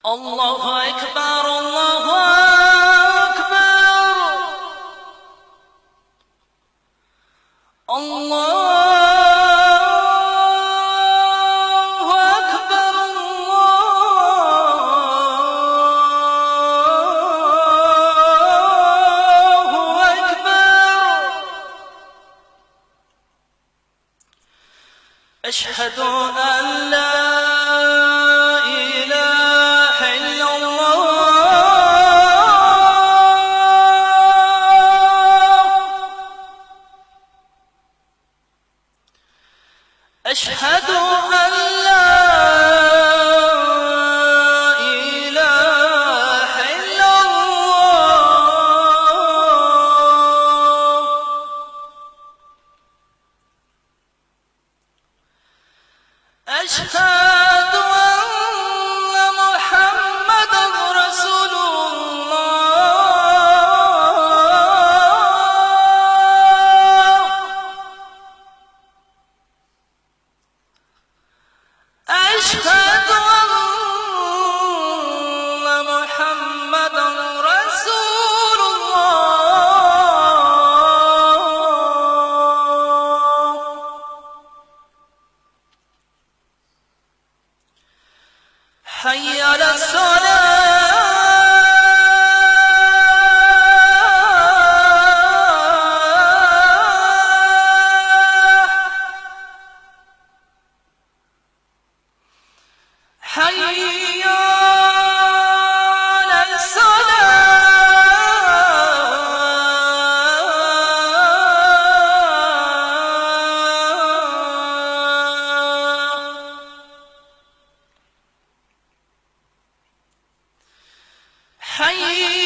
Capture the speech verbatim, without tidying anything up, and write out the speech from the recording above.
الله أكبر الله أكبر الله أكبر الله أكبر أشهد أن لا أشهد أن لا إله إلا الله أشهد أن محمدًا رسول الله أشهد أن محمدًا رسول الله حي على الصلاة حي على الصلاة حي